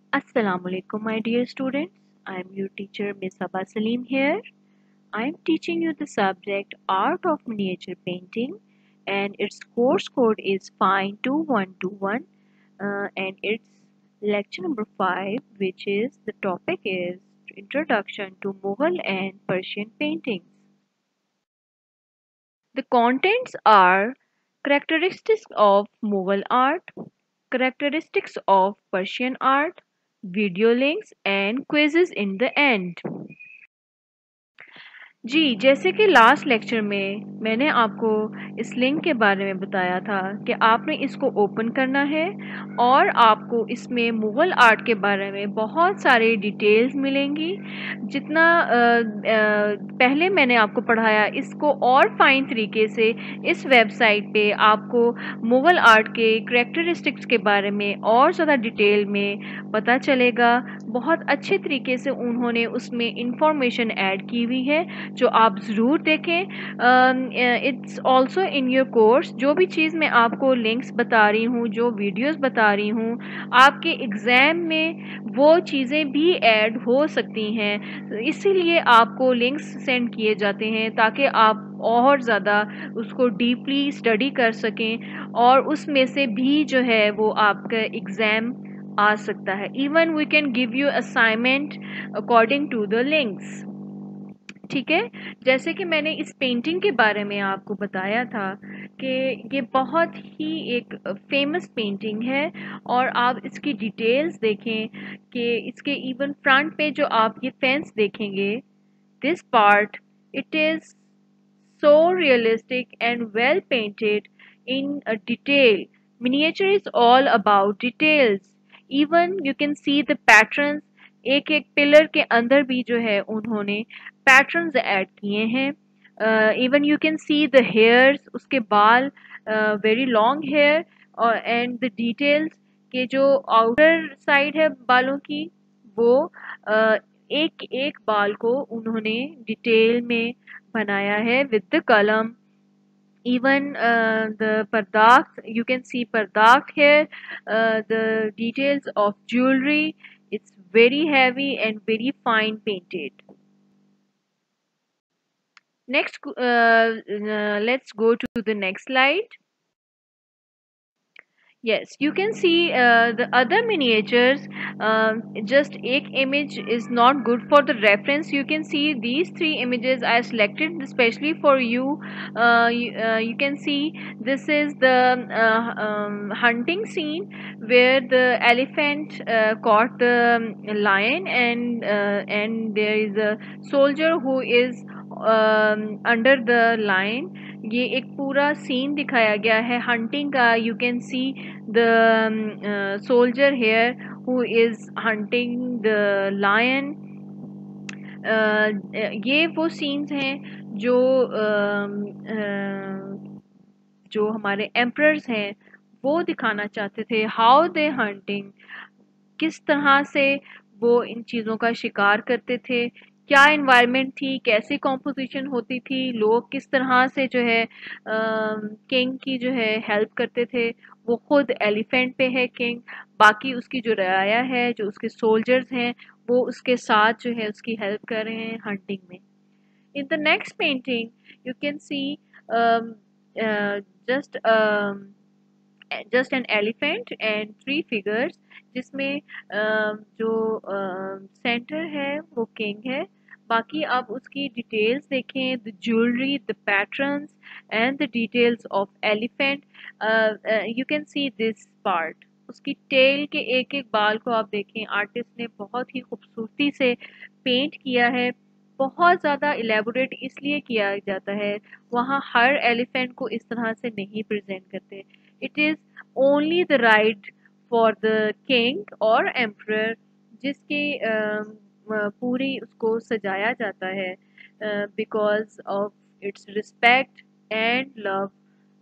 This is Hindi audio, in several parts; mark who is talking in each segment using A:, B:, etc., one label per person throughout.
A: Assalamualaikum, my dear students. I am your teacher, Miss Abba Salim here. I am teaching you the subject Art of Miniature Painting, and its course code is Fine 2121, and its lecture number 5, which is the topic is Introduction to Mughal and Persian Paintings. The contents are characteristics of Mughal art, characteristics of Persian art, video links and quizzes in the end. जी, जैसे कि लास्ट लेक्चर में मैंने आपको इस लिंक के बारे में बताया था कि आपने इसको ओपन करना है और आपको इसमें मुग़ल आर्ट के बारे में बहुत सारे डिटेल्स मिलेंगी। जितना पहले मैंने आपको पढ़ाया, इसको और फाइन तरीके से इस वेबसाइट पे आपको मुग़ल आर्ट के करैक्टरिस्टिक्स के बारे में और ज़्यादा डिटेल में पता चलेगा। बहुत अच्छे तरीके से उन्होंने उसमें इंफॉर्मेशन ऐड की हुई है, जो आप ज़रूर देखें। It's also in your course. जो भी चीज़ मैं आपको लिंक्स बता रही हूँ, जो वीडियोस बता रही हूँ, आपके एग्ज़ाम में वो चीज़ें भी ऐड हो सकती हैं। इसीलिए आपको लिंक्स सेंड किए जाते हैं ताकि आप और ज़्यादा उसको डीपली स्टडी कर सकें और उसमें से भी जो है वो आपका एग्ज़ाम आ सकता है। Even we can give you assignment according to the links. ठीक है, जैसे कि मैंने इस पेंटिंग के बारे में आपको बताया था कि ये बहुत ही एक फेमस पेंटिंग है और आप इसकी डिटेल्स देखें कि इसके इवन फ्रंट पे जो आप ये फेंस देखेंगे, this part, it is so realistic and well painted in a detail. Miniature is all about details. Even you can see the patterns. एक एक पिलर के अंदर भी जो है उन्होंने पैटर्न्स ऐड किए हैं। Even you can see the hairs, उसके बाल, वेरी लॉन्ग हेयर, और एंड द डिटेल्स के जो आउटर साइड है बालों की, वो एक एक बाल को उन्होंने डिटेल में बनाया है with the column. Even the pardakhs, you can see pardakh here, the details of jewelry. It's very heavy and very fine painted. Next, let's go to the next slide. Yes, you can see the other miniatures. Just एक image is not good for the reference. You can see these three images I selected especially for you. You can see this is the hunting scene where the elephant caught the lion, and there is a soldier who is under the lion. ये एक पूरा सीन दिखाया गया है हंटिंग का. You can see the soldier here who is hunting the lion. ये वो सीन्स हैं जो हमारे एम्परर्स हैं वो दिखाना चाहते थे. हाउ दे हंटिंग, किस तरह से वो इन चीज़ों का शिकार करते थे, क्या एनवायरनमेंट थी, कैसी कॉम्पोजिशन होती थी, लोग किस तरह से जो है किंग की जो है हेल्प करते थे. वो खुद एलिफेंट पे है किंग, बाकी उसकी जो रआया है, जो उसके सोल्जर्स हैं, वो उसके साथ जो है उसकी हेल्प कर रहे हैं हंटिंग में. In the next painting you can see just just an elephant and three figures, जिसमें जो सेंटर है वो किंग है. बाकी आप उसकी डिटेल्स देखें, the jewellery, the patterns and the details of elephant. You can see this part. उसकी टेल के एक एक बाल को आप देखें, आर्टिस्ट ने बहुत ही खूबसूरती से पेंट किया है. बहुत ज़्यादा इलेबोरेट इसलिए किया जाता है, वहाँ हर एलिफेंट को इस तरह से नहीं प्रेजेंट करते. It is only the right for the king और एम्परर, जिसके पूरी उसको सजाया जाता है because of its respect and love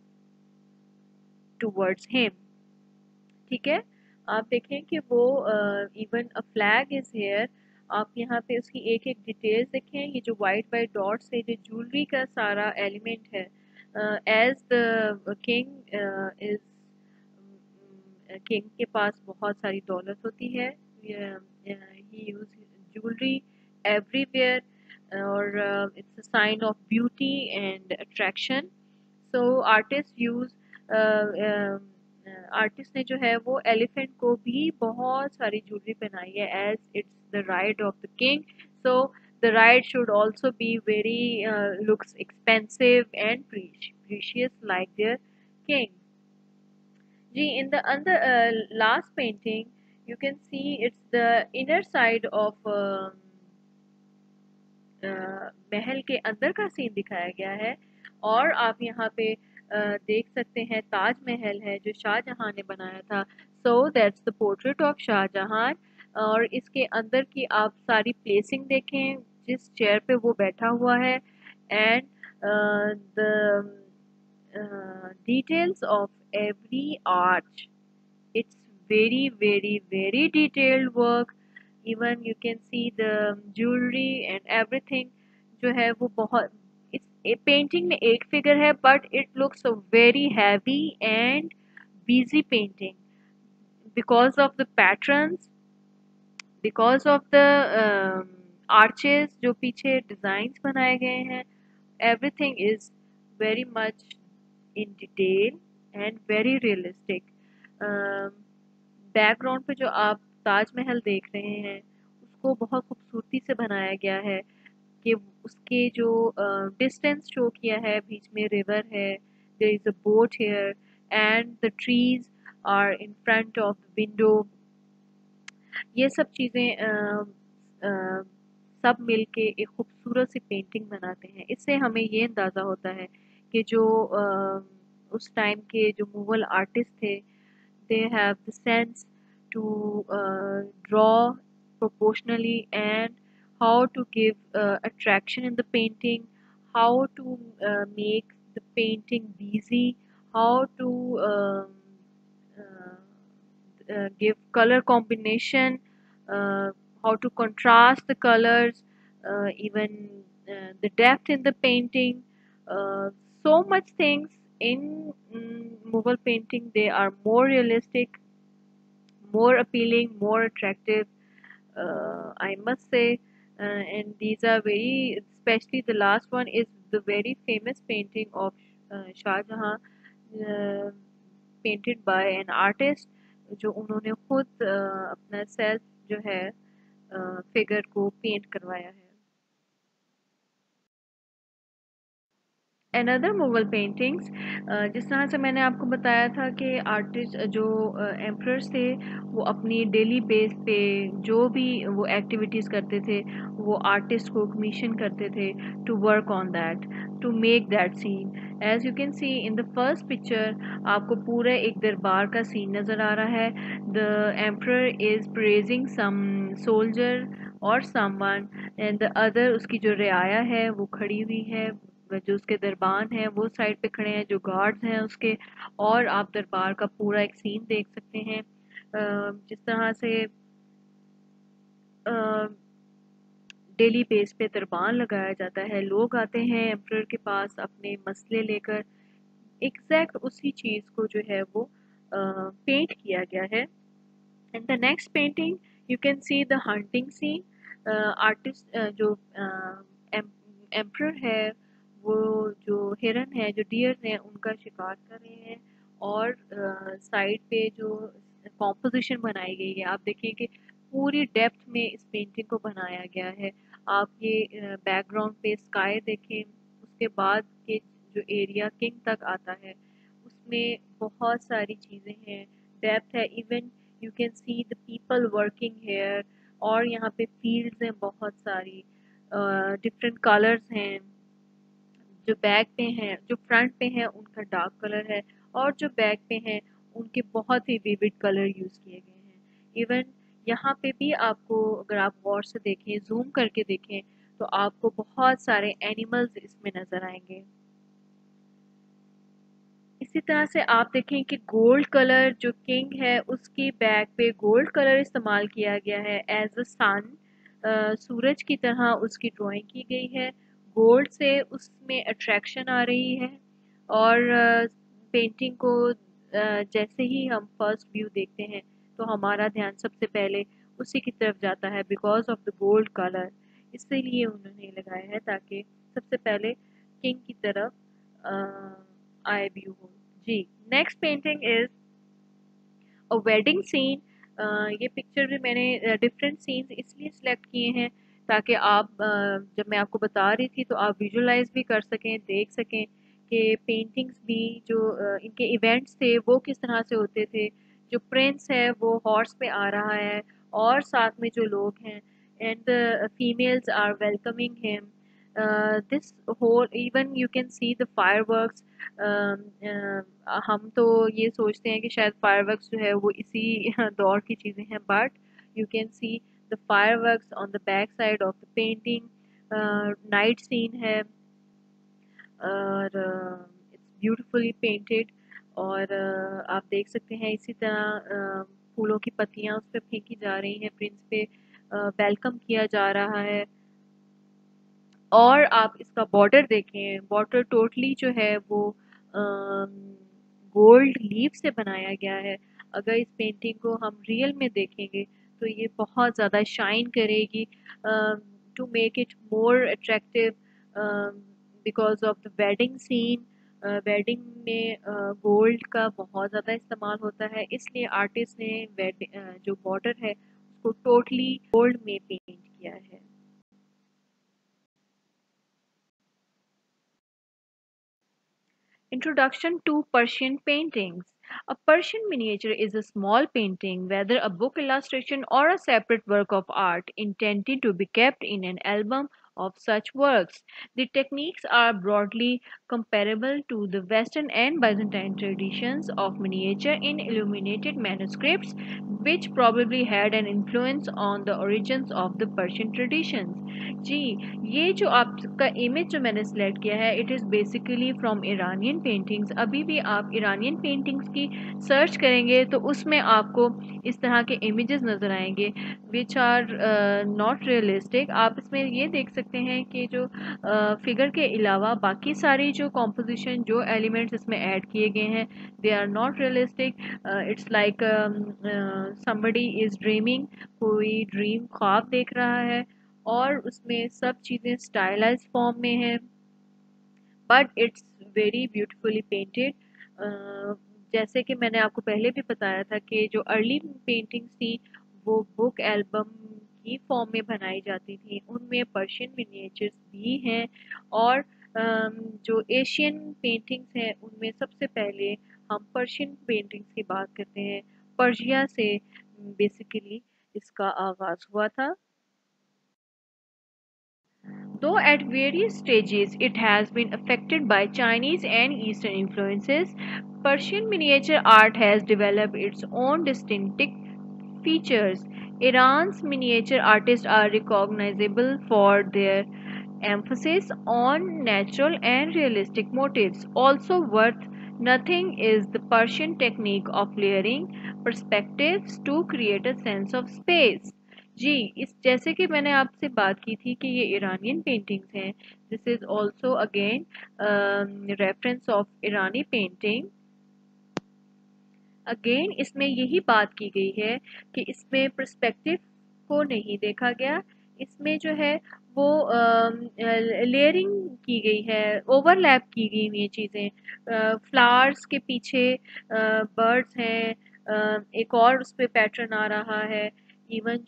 A: towards him. ठीक है, आप देखें कि वो even a flag is here. आप यहाँ पे उसकी एक एक डिटेल्स देखें. ये जो वाइट वाइट डॉट्स है, जो ज्वेलरी का सारा एलिमेंट है. As the king is, king के पास बहुत सारी दौलत होती है. he use jewelry everywhere, or it's a sign of beauty and attraction. So artist ने जो है वो एलिफेंट को भी बहुत सारी ज्वेलरी पहनाई है as it's the ride of the king. So the ride should also be very looks expensive and precious like their king. In the last painting, you can see it's the inner side of महल के अंदर का सीन दिखाया गया है. और आप यहाँ पे देख सकते हैं ताजमहल है जो शाहजहां ने बनाया था. So that's the portrait of Shah Jahan. और इसके अंदर की आप सारी प्लेसिंग देखें जिस चेयर पे वो बैठा हुआ है, and the details of every arch. It's very detailed work. Even you can see the jewelry and everything जो है वो बहुत, इस पेंटिंग में एक फिगर है but it looks very heavy and busy painting because of the patterns, because of the arches जो पीछे डिजाइन्स बनाए गए हैं. everything is very much in detail and very realistic. Background पे जो आप ताजमहल देख रहे हैं उसको बहुत खूबसूरती से बनाया गया है कि उसके जो डिस्टेंस शो किया है, बीच में रिवर है, there is a boat here and the trees are in front of the window. ये सब चीज़ें सब मिलके एक खूबसूरत सी पेंटिंग बनाते हैं. इससे हमें ये अंदाज़ा होता है कि जो उस टाइम के जो मुगल आर्टिस्ट थे, they have the sense to draw proportionally and how to give attraction in the painting, how to make the painting busy, how to give color combination, how to contrast the colors, even the depth in the painting. So much things in Mughal painting, they are more realistic, more appealing, more attractive, I must say. And these are very, especially the last one is the very famous painting of Shah Jahan, painted by an artist जो उन्होंने खुद अपना सेल्फ जो है फिगर को पेंट करवाया है. अनदर मुगल पेंटिंग्स, जिस तरह से मैंने आपको बताया था कि आर्टिस्ट जो एम्परर्स थे वो अपनी डेली बेस पे जो भी वो एक्टिविटीज़ करते थे वो आर्टिस्ट को कमीशन करते थे to work on that, to make that scene. As you can see in the first picture आपको पूरा एक दरबार का सीन नज़र आ रहा है. The emperor is praising some soldier और समवन, एंड द अदर उसकी जो रियाया है वो खड़ी हुई है, जो उसके दरबान हैं वो साइड पे खड़े हैं, जो गार्ड्स हैं उसके. और आप दरबार का पूरा एक सीन देख सकते हैं जिस तरह से डेली बेस पे दरबान लगाया जाता है. लोग आते हैं एम्परर के पास अपने मसले लेकर. एग्जैक्ट उसी चीज़ को जो है वो पेंट किया गया है. And the next painting you can see the hunting scene. Artist जो एम्परर है वो जो हिरन है, जो डियर हैं, उनका शिकार कर रहे हैं. और साइड पे जो कॉम्पोजिशन बनाई गई है आप देखिए कि पूरी डेप्थ में इस पेंटिंग को बनाया गया है. आप ये बैकग्राउंड पे स्काई देखें, उसके बाद के जो एरिया किंग तक आता है उसमें बहुत सारी चीज़ें हैं, डेप्थ है. Even you can see the people working here. और यहाँ पे फील्ड्स हैं बहुत सारी, डिफरेंट कलर्स हैं. जो बैक पे हैं, जो फ्रंट पे हैं उनका डार्क कलर है, और जो बैक पे हैं उनके बहुत ही विविड कलर यूज़ किए गए हैं. इवन यहाँ पे भी आपको अगर आप गौर से देखें, जूम करके देखें, तो आपको बहुत सारे एनिमल्स इसमें नज़र आएंगे. इसी तरह से आप देखें कि गोल्ड कलर जो किंग है उसकी बैक पे गोल्ड कलर इस्तेमाल किया गया है एज अ सन. सूरज की तरह उसकी ड्राइंग की गई है. गोल्ड से उसमें अट्रैक्शन आ रही है. और पेंटिंग को जैसे ही हम फर्स्ट व्यू देखते हैं तो हमारा ध्यान सबसे पहले उसी की तरफ जाता है because of the gold colour. इसीलिए उन्होंने लगाया है ताकि सबसे पहले किंग की तरफ आए व्यू हो। जी, next painting is a wedding scene. ये पिक्चर भी मैंने डिफरेंट सीन्स इसलिए सिलेक्ट किए हैं ताकि आप जब मैं आपको बता रही थी तो आप विजुलाइज भी कर सकें, देख सकें कि पेंटिंग्स भी जो इनके इवेंट्स थे वो किस तरह से होते थे। जो प्रिंस है वो हॉर्स पे आ रहा है और साथ में जो लोग हैं and the females are welcoming him. This whole even you can see the fireworks. हम तो ये सोचते हैं कि शायद फायरवर्क्स जो है वो इसी दौर की चीज़ें हैं, but you can see the fireworks on the back side of the painting. Night scene है और इट्स ब्यूटीफुली पेंटेड। और आप देख सकते हैं इसी तरह फूलों की पत्तियां उस पर फेंकी जा रही हैं, प्रिंस पे वेलकम किया जा रहा है। और आप इसका बॉर्डर देखें, बॉर्डर टोटली जो है वो गोल्ड लीफ से बनाया गया है। अगर इस पेंटिंग को हम रियल में देखेंगे तो ये बहुत ज़्यादा शाइन करेगी to make it more attractive because of the wedding scene. Wedding में गोल्ड का बहुत ज़्यादा इस्तेमाल होता है, इसलिए आर्टिस्ट ने जो बॉर्डर है उसको टोटली गोल्ड में पेंट किया है। Introduction to Persian paintings. A Persian miniature is a small painting, whether a book illustration or a separate work of art, intended to be kept in an album of such works. The techniques are broadly comparable to the Western and Byzantine traditions of miniature in illuminated manuscripts, which probably had an influence on the origins of the Persian traditions. जी, ये जो आपका इमेज जो मैंने सेलेक्ट किया है it is basically from Iranian paintings. अभी भी आप ईरानियन पेंटिंग्स की सर्च करेंगे तो उसमें आपको इस तरह के इमेजेस नज़र आएंगे विच आर नॉट रियलिस्टिक। आप इसमें ये देख सकते हैं कि जो फिगर के अलावा बाकी सारी जो कॉम्पोजिशन जो एलिमेंट्स इसमें ऐड किए गए हैं they are not realistic. It's like somebody is dreaming, कोई ड्रीम ख्वाब देख रहा है और उसमें सब चीज़ें स्टाइलाइज फॉर्म में हैं, but it's very beautifully painted. जैसे कि मैंने आपको पहले भी बताया था कि जो अर्ली पेंटिंग्स थी वो बुक एल्बम की फॉर्म में बनाई जाती थी, उनमें पर्शियन मिनिएचर्स भी हैं। और जो एशियन पेंटिंग्स हैं उनमें सबसे पहले हम पर्शियन पेंटिंग्स की बात करते हैं। पर्शिया से बेसिकली इसका आगाज़ हुआ था। Though at various stages it has been affected by Chinese and Eastern influences, Persian miniature art has developed its own distinctive features. Iran's miniature artists are recognizable for their emphasis on natural and realistic motifs. Also worth nothing is the Persian technique of layering perspectives to create a sense of space. जी, इस जैसे कि मैंने आपसे बात की थी कि ये ईरानियन पेंटिंग्स हैं, this is also again reference of Irani painting. Again इसमें यही बात की गई है कि इसमें पर्सपेक्टिव को नहीं देखा गया, इसमें जो है वो लेयरिंग की गई है, ओवरलैप की गई हुई चीज़ें। फ्लावर्स के पीछे बर्ड्स हैं, एक और उस पर पैटर्न आ रहा है। इवन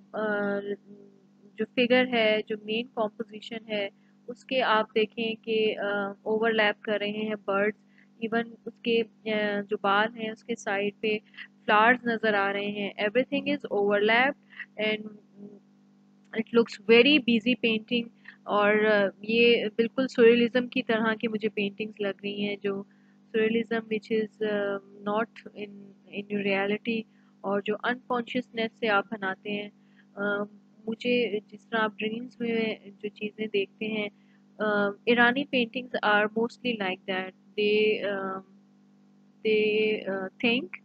A: जो फिगर है, जो मेन कॉम्पोजिशन है उसके आप देखें कि ओवरलैप कर रहे हैं बर्ड्स। इवन उसके जो बाल हैं उसके साइड पे फ्लावर्स नज़र आ रहे हैं। Everything is overlapped and it looks very busy painting. और ये बिल्कुल सुररियलिज्म की तरह की मुझे पेंटिंग्स लग रही हैं, जो surrealism which is not in in reality, और जो अनकॉन्शियसनेस से आप बनाते हैं। मुझे जिस तरह आप ड्रीम्स में जो चीज़ें देखते हैं, Irani paintings are mostly like that. They think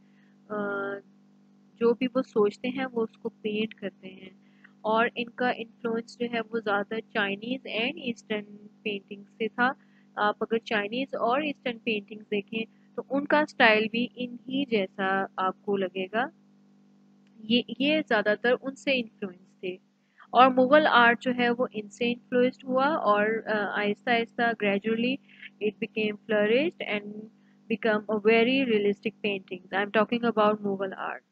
A: जो भी वो सोचते हैं वो उसको पेंट करते हैं। और इनका इन्फ्लुएंस जो है वो ज़्यादा चाइनीज़ एंड ईस्टर्न पेंटिंग से था। आप अगर चाइनीज़ और ईस्टर्न पेंटिंग्स देखें तो उनका स्टाइल भी इन्हीं जैसा आपको लगेगा। ये ज़्यादातर उनसे इन्फ्लुएंस थे। और मुग़ल आर्ट जो है वो इनसे इन्फ्लुएंस्ड हुआ और आहिस्ता आहिस्ता gradually it became flourished and become a very realistic paintings. I'm talking about Mughal art.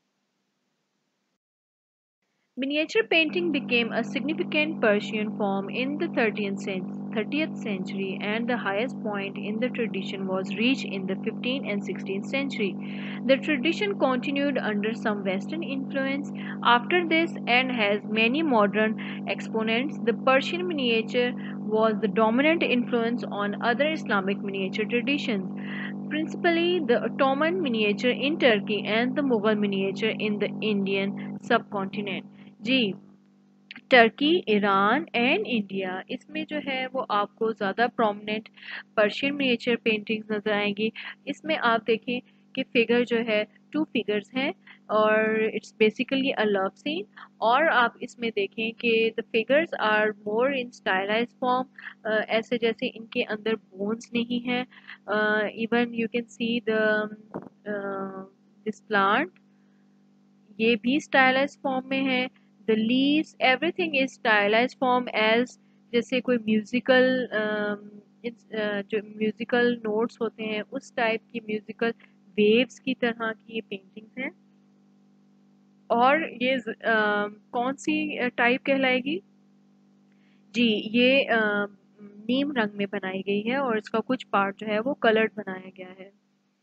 A: Miniature painting became a significant Persian form in the 30th century, and the highest point in the tradition was reached in the 15th and 16th century. The tradition continued under some Western influence after this and has many modern exponents. The Persian miniature was the dominant influence on other Islamic miniature traditions, principally the Ottoman miniature in Turkey and the Mughal miniature in the Indian subcontinent. जी, टर्की, ईरान एंड इंडिया इसमें जो है वो आपको ज़्यादा प्रोमिनेंट पर्शियन मिनिएचर पेंटिंग्स नज़र आएंगी। इसमें आप देखें कि फिगर जो है 2 फिगर्स हैं और it's basically a love scene. और आप इसमें देखें कि the figures are more in stylised form, ऐसे जैसे इनके अंदर बोन्स नहीं हैं। Even you can see the this plant, ये भी स्टाइलाइज्ड फॉर्म में है। The leaves everything is stylised form as जैसे कोई म्यूजिकल जो म्यूजिकल नोट्स होते हैं उस टाइप की म्यूजिकल वेव्स की तरह की ये पेंटिंग्स हैं। और ये कौन सी टाइप कहलाएगी जी, ये नीम रंग में बनाई गई है और इसका कुछ पार्ट जो है वो कलर्ड बनाया गया है।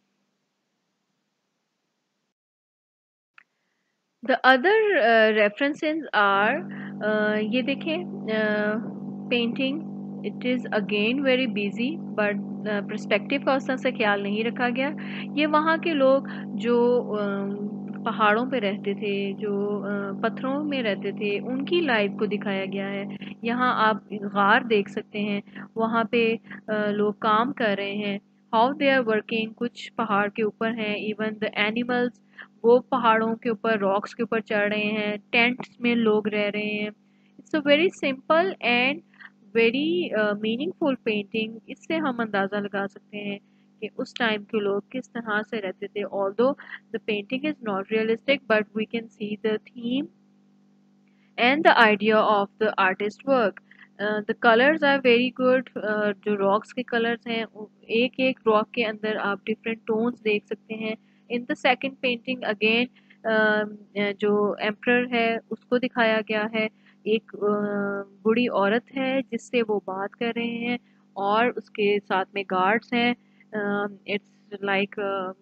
A: The other references are ये देखें painting it is again very busy but perspective का उस तरह से ख्याल नहीं रखा गया। ये वहाँ के लोग जो पहाड़ों पे रहते थे, जो पत्थरों में रहते थे, उनकी लाइफ को दिखाया गया है। यहाँ आप गार देख सकते हैं, वहाँ पे लोग काम कर रहे हैं, हाउ दे आर वर्किंग। कुछ पहाड़ के ऊपर हैं, इवन द एनिमल्स वो पहाड़ों के ऊपर रॉक्स के ऊपर चढ़ रहे हैं, टेंट्स में लोग रह रहे हैं। It's a very simple and very meaningful painting. इससे हम अंदाज़ा लगा सकते हैं कि उस टाइम के लोग किस तरह से रहते थे। Although the painting is not realistic but we can see the theme and the idea of the artist work. The colors are very good. जो rocks के colors हैं, एक एक rock के अंदर आप different tones देख सकते हैं। In the second painting again जो emperor है उसको दिखाया गया है। एक बूढ़ी औरत है जिससे वो बात कर रहे हैं और उसके साथ में guards हैं। It's like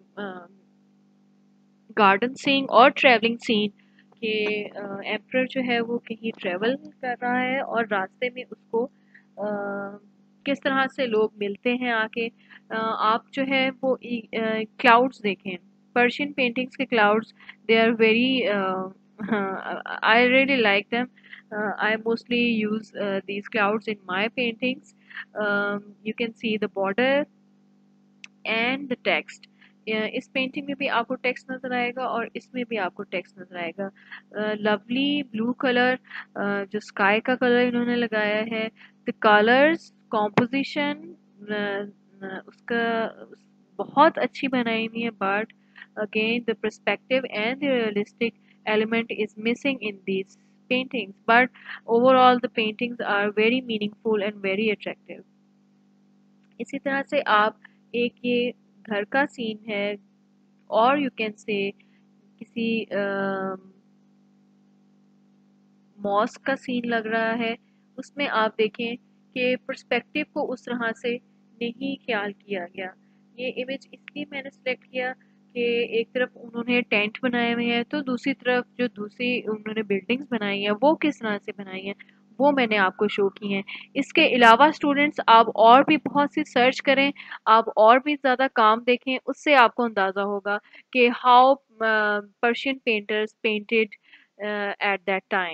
A: गार्डन सीन और ट्रैवलिंग सीन के एम्परर जो है वो कहीं ट्रैवल कर रहा है और रास्ते में उसको किस तरह से लोग मिलते हैं आके। आप जो है वो क्लाउड्स देखें, पर्शियन पेंटिंग्स के clouds, they are very I really like them. I mostly use these clouds in my paintings. You can see the border and the text. इस पेंटिंग में भी आपको टेक्स्ट नजर आएगा और इसमें भी आपको टेक्स्ट नजर आएगा। लवली ब्लू कलर जो स्काई का कलर इन्होंने लगाया है। द कलर्स कॉम्पोजिशन उसका बहुत अच्छी बनाई हुई है but again the perspective and the realistic element is missing in this paintings, but overall the paintings are very meaningful and very attractive. इसी तरह से आप एक ये घर का सीन है और यू कैन से किसी मॉस्क का सीन लग रहा है। उसमें आप देखें कि पर्सपेक्टिव को उस तरह से नहीं ख्याल किया गया। ये इमेज इसलिए मैंने सेलेक्ट किया कि एक तरफ उन्होंने टेंट बनाए हुए हैं तो दूसरी तरफ जो दूसरी उन्होंने बिल्डिंग्स बनाई हैं वो किस तरह से बनाई हैं वो मैंने आपको शो की हैं। इसके अलावा स्टूडेंट्स आप और भी बहुत सी सर्च करें, आप और भी ज़्यादा काम देखें, उससे आपको अंदाज़ा होगा कि how Persian painters painted at that time.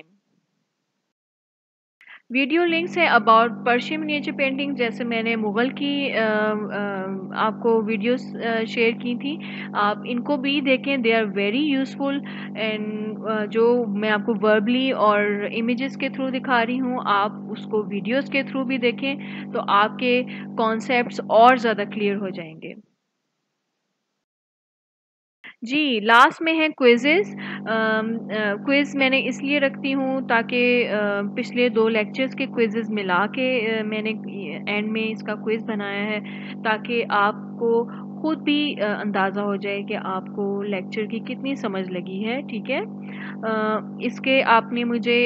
A: Video links है अबाउट पर्शियन मिनिएचर पेंटिंग, जैसे मैंने मुग़ल की आपको वीडियोस शेयर की थी, आप इनको भी देखें, they are very useful. And जो मैं आपको वर्बली और इमेजेस के थ्रू दिखा रही हूँ आप उसको वीडियोस के थ्रू भी देखें तो आपके कॉन्सेप्ट्स और ज़्यादा क्लियर हो जाएंगे। जी, लास्ट में है क्विज़ेज़। क्विज़ मैंने इसलिए रखती हूँ ताकि पिछले 2 लेक्चर्स के क्विज़ेज़ मिला के मैंने एंड में इसका क्विज़ बनाया है, ताकि आपको खुद भी अंदाज़ा हो जाए कि आपको लेक्चर की कितनी समझ लगी है, ठीक है? इसके आपने मुझे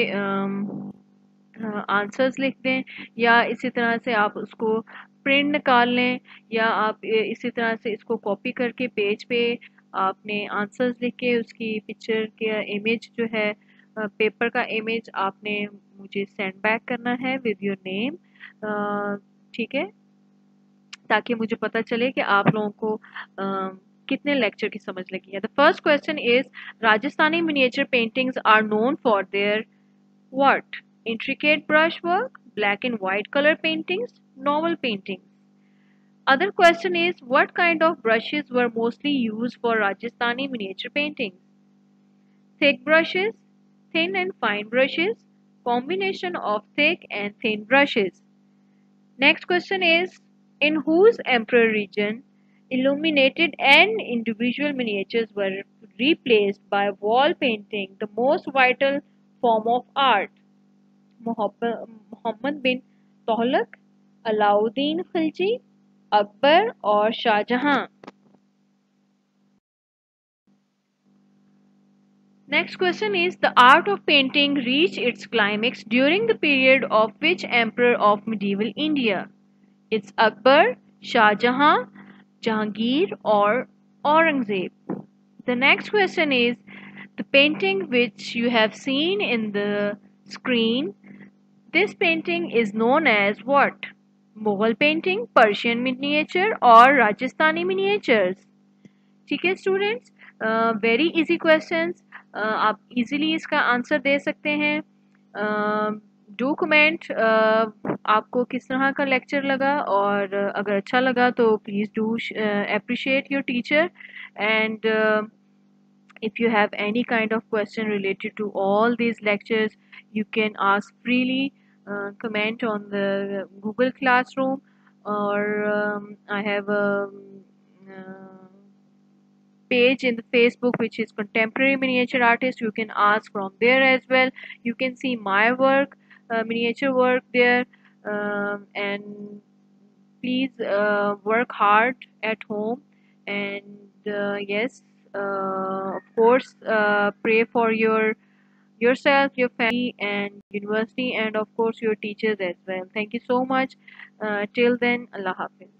A: आंसर्स लिख दें, या इसी तरह से आप उसको प्रिंट निकाल लें, या आप इसी तरह से इसको कॉपी करके पेज पे आपने आंसर्स लिख के उसकी पिक्चर के इमेज जो है, पेपर का इमेज आपने मुझे सेंड बैक करना है विद योर नेम, ठीक है, ताकि मुझे पता चले कि आप लोगों को कितने लेक्चर की समझ लगी है। The first question is, Rajasthani miniature paintings are known for their what? Intricate brushwork, black and white color paintings, novel paintings. Other question is, what kind of brushes were mostly used for Rajasthani miniature paintings? Thick brushes, thin and fine brushes, combination of thick and thin brushes. Next question is, in whose emperor region illuminated and individual miniatures were replaced by wall painting, the most vital form of art? Mohammad bin Tughlaq, Alauddin Khilji, Akbar और Shahjahan. Next question is, the art of painting reached its climax during the period of which emperor of medieval India? It's Akbar, Shah Jahan, Jahangir or Aurangzeb. The next question is, the painting which you have seen in the screen, this painting is known as what? Mughal painting, Persian miniature or Rajasthani miniatures? ठीक है स्टूडेंट्स, वेरी इजी क्वेश्चंस, आप इजीली इसका आंसर दे सकते हैं. डू कमेंट आपको किस तरह का लेक्चर लगा, और अगर अच्छा लगा तो please do appreciate your teacher, and if you have any kind of question related to all these lectures, you can ask freely, comment on the Google Classroom, or I have a page in the Facebook which is Contemporary Miniature Artist. You can ask from there as well. You can see my work, miniature work there, and please work hard at home, and yes, of course, pray for yourself, your family and university, and of course your teachers as well. Thank you so much. Till then, Allah Hafiz.